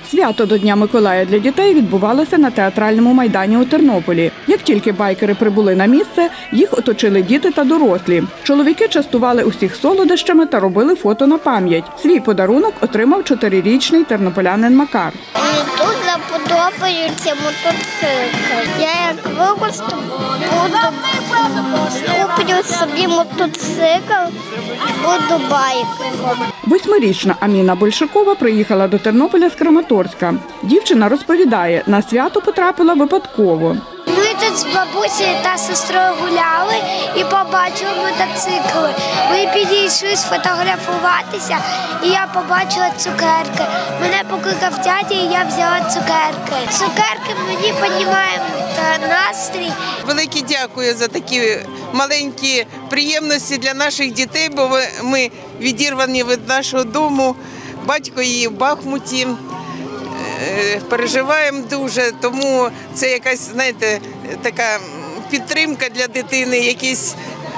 Свято до Дня Миколая для дітей відбувалося на театральному майдані у Тернополі. Як тільки байкери прибули на місце, їх оточили діти та дорослі. Чоловіки частували усіх солодощами та робили фото на пам'ять. Свій подарунок отримав 4-річний тернополянин Макар. Мені дуже подобається мотоцикл. Я як виросту куплю собі мотоцикл, буду байкером. 8-річна Аміна Большакова приїхала до Тернополя з Краматорська. Дівчина розповідає, на свято потрапила випадково. Ми тут з бабусею та сестрою гуляли і побачили мотоцикли. Ми підійшли сфотографуватися, і я побачила цукерки. Мене покликав тятя, і я взяла цукерки. Цукерки мені піднімають настрій. Велике дякую за такі маленькі приємності для наших дітей, бо ми відірвані від нашого дому. Батько її в Бахмуті. Переживаємо дуже, тому це якась, знаєте, така підтримка для дитини, якісь,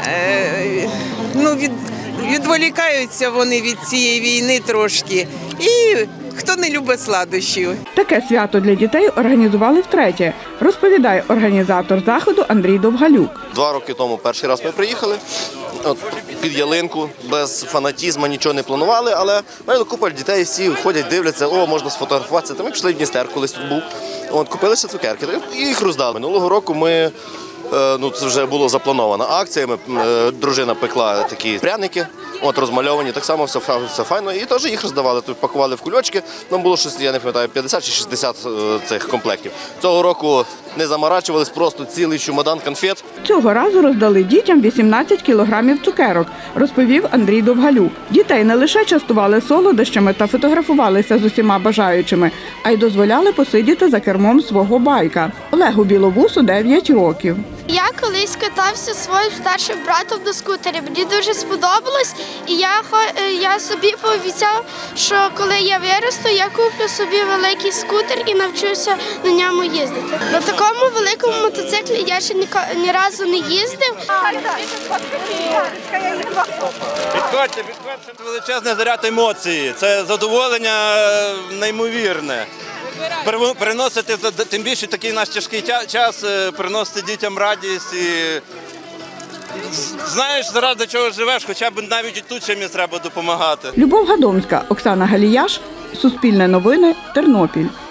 відволікаються вони від цієї війни трошки. І хто не любить сладощів. Таке свято для дітей організували втретє, розповідає організатор заходу Андрій Довгалюк. 2 роки тому перший раз ми приїхали під ялинку, без фанатізму, нічого не планували, але купа дітей, всі ходять, дивляться, можна сфотографуватися. Ми пішли в Дністер, колись тут був, купили ще цукерки і їх роздали. Минулого року ми, це вже була запланована акція, дружина пекла такі пряники, розмальовані, так само все файно, і теж їх роздавали, пакували в кульочки, нам було щось, я не пам'ятаю, 50 чи 60 цих комплектів. Цього року не заморачувались, просто цілий чемодан конфет. Цього разу роздали дітям 18 кілограмів цукерок, розповів Андрій Довгалюк. Дітей не лише частували солодощами та фотографувалися з усіма бажаючими, а й дозволяли посидіти за кермом свого байка. Олегу Біловусу 9 років. Я колись катався зі своїм старшим братом на скутері. Мені дуже сподобалось, і я собі пообіцяв, що коли я виросту, я куплю собі великий скутер і навчуся на ньому їздити. На такому великому мотоциклі я ще ні разу не їздив. Підходьте. Це величезний заряд емоцій, це задоволення неймовірне. Приносити, тим більше такий наш тяжкий час, приносити дітям радість і знаєш, заради чого живеш, хоча б навіть і тут чимось треба допомагати. Любов Гадомська, Оксана Галіяш, Суспільне новини, Тернопіль.